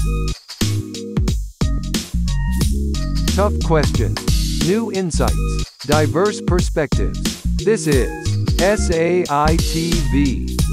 Tough questions. New insights. Diverse perspectives. This is SAITV.